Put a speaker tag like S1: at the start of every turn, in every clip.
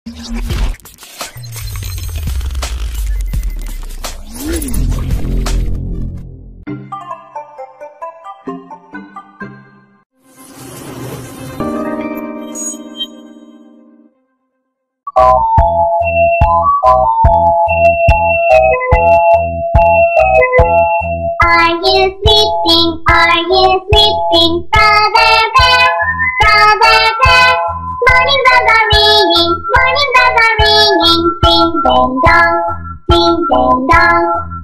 S1: Are you sleeping? Are you sleeping, Brother Bear? Brother Bear, morning bells are ringing, morning bells are ringing, ding ding dong, ding ding dong.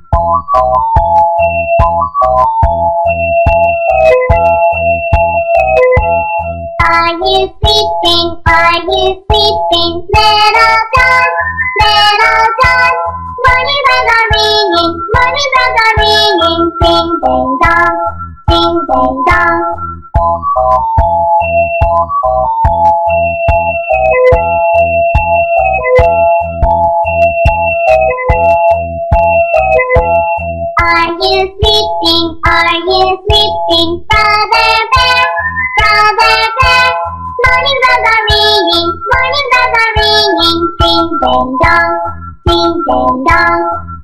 S1: Are you sleeping? Are you sleeping, little John? Little John, morning bells are ringing, morning bells are ringing, ding ding dong, ding ding dong. Are you sleeping? Are you sleeping, Brother Bear? Brother Bear, morning bells are ringing, morning bells are ringing, ding ding dong, ding ding dong.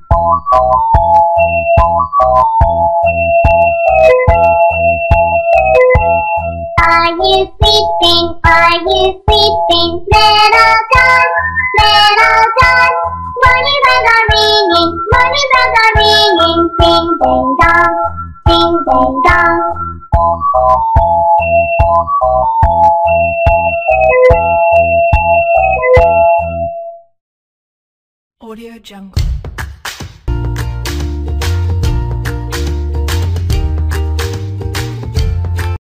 S1: Are you sleeping? Are you sleeping, little John? Little John, morning bells are ringing, morning bells are ringing, ding ding dong, ding ding dong.
S2: Audio Jungle.